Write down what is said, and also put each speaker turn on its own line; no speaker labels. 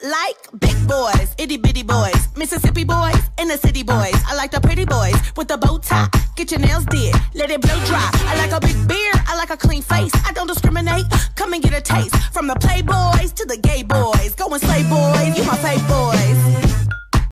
like big boys, itty bitty boys, Mississippi boys, and the city boys. I like the pretty boys with the bow tie. Get your nails did, let it blow dry. I like a big beard, I like a clean face. I don't discriminate, come and get a taste. From the playboys to the gay boys. Go and slay boys, you my fave boy.